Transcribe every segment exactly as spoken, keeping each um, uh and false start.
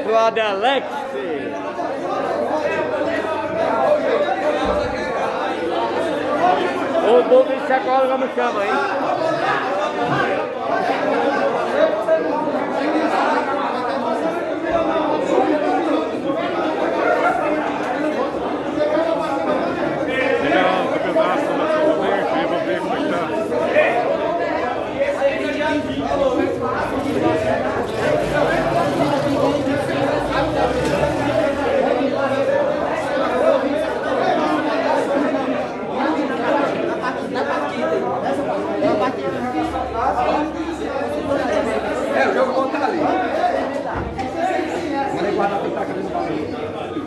outro lado é Alex. O dono de sacola como chama aí? Legal, o pedaço da sua leite, eu vou ver como é que tá. É, o jogo volta ali. Manda guardar pra cá no bagulho.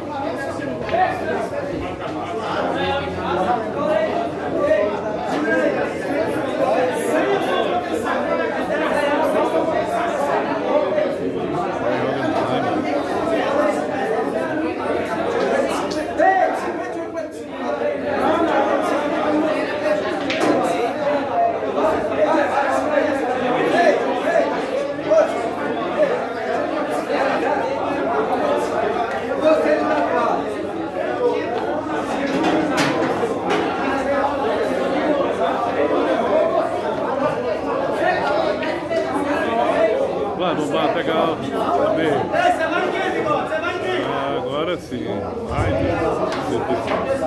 Vai, bombar, legal. Também. Ah, agora sim. Ai, meu Deus.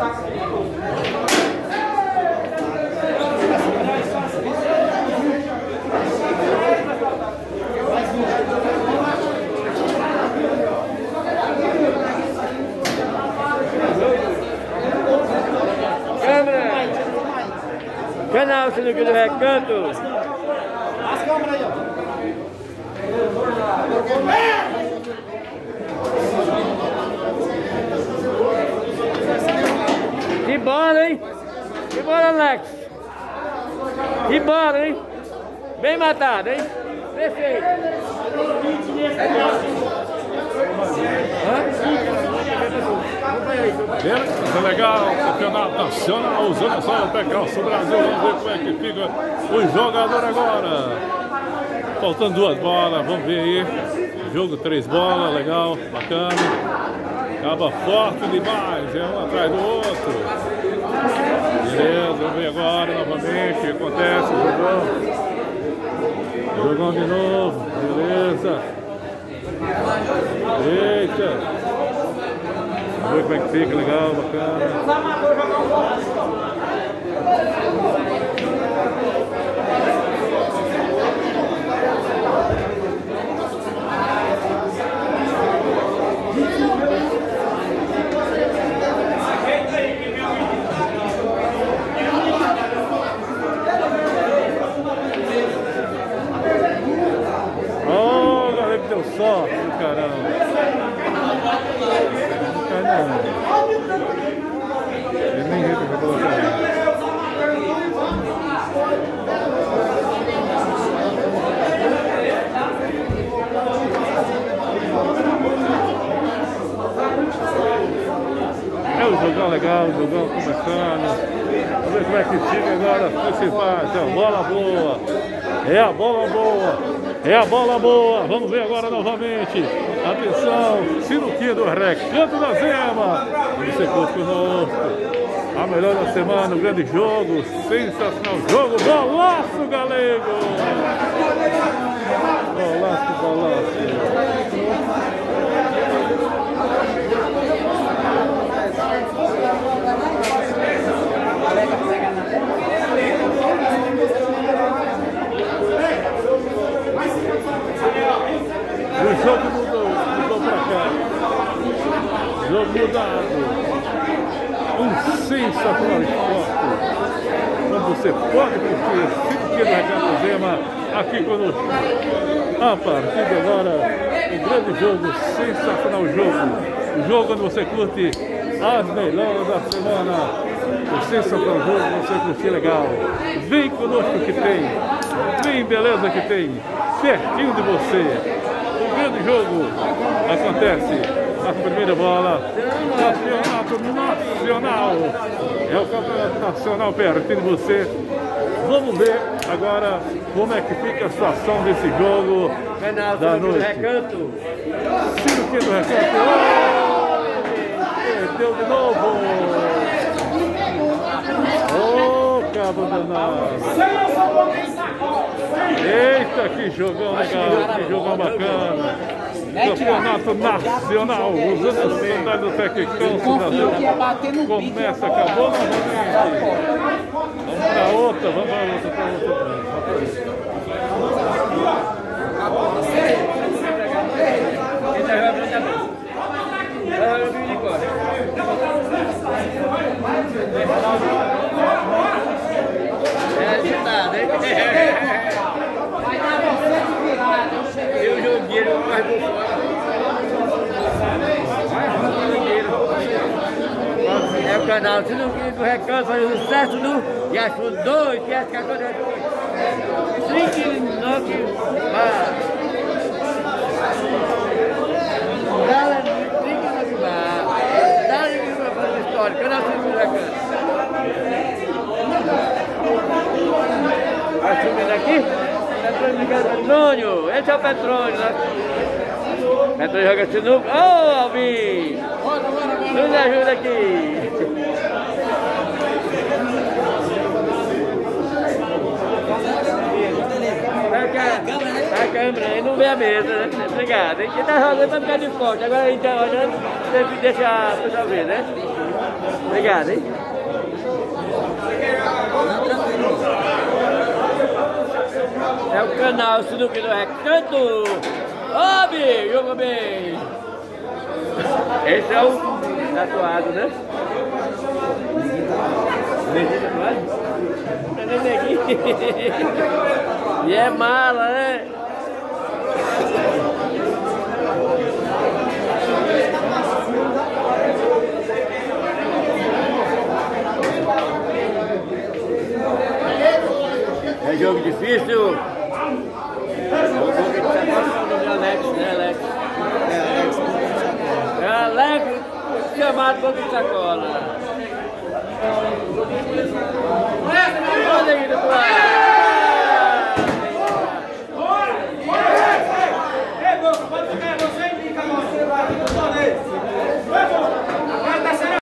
Câmera! Canal Sinuca do Recanto! As câmeras aí, ó. Que bola, hein? Que bola, Alex! Que bola, hein? Bem matado, hein? Perfeito! Beleza, legal, campeonato nacional, usando só o pé calço Brasil, vamos ver como é que fica o jogador agora. Faltando duas bolas, vamos ver aí. Jogo três bolas, legal, bacana. Acaba forte demais, é um atrás do outro. Beleza, vamos ver agora novamente o que acontece, jogão. Jogão de novo, beleza. Eita. Vamos ver como é que fica, legal, bacana. Oh, galera que deu sorte, caramba. Caramba. Eu nem vi pra colocar aí. É um jogão legal, um jogão começando. Vamos ver como é que fica agora. Principais, é a bola boa. É a bola boa. É a bola boa. Vamos ver agora novamente. Atenção, Sinuquinha do Recanto da Zema. Você curte conosco. A melhor da semana, um grande jogo. Sensacional jogo. Golaço, galego. Golaço, golaço. O jogo mudou, mudou pra cá. Jogo mudado. Um sensacional esporte. Onde você pode curtir Sinuquinha do Recanto Zema aqui conosco. A partir de agora, um grande jogo, sensacional jogo. O jogo onde você curte as melhores da semana. O sensacional jogo, você curtir legal. Vem conosco que tem. Vem, beleza que tem. Pertinho de você. O grande jogo acontece na primeira bola. Campeonato Nacional. É o Campeonato Nacional pertinho de você. Vamos ver Agora, como é que fica a situação desse jogo Canal da Sinuque do noite? Recanto. Sinuque do Recanto. Oh, perdeu de novo. Ô, oh, cabo danado. Eita, que jogão legal, que jogão bacana. Campeonato Nacional, usando os sandálios do Tecnicão Brasil. Começa, acabou novamente. Vamos para outra, vamos para outra, para outra. É agitado, hein? Eu joguei, eu mais por fora. É o canal Sinuque do Recanto, faz o sucesso do e achou dois, que acho que agora é dois. trinta e nove bar. Dá-lhe trinta e nove bar. Dá-lhe uma coisa histórica, canal Sinuque do Recanto. Vai subindo aqui. Petrônio, esse é o Petrônio, né? Petrônio joga sinuca. Ô, oh, Alvin! Nos ajuda aqui! A câmera aí não vê a mesa, né? Obrigado. A gente tá jogando pra ficar de forte. Agora a gente tá olhando, sempre deixa a pessoa ver, né? Obrigado, hein? É o canal Sinuque do Recanto. Ó, Bi, joga bem. Esse é o tatuado, né? Neguinho tatuado? É neguinho. E é mala, né? É jogo difícil. Alex, né, Alex? É, Alex. É Alex, chamado Boca de Sacola. Olha aí do lado.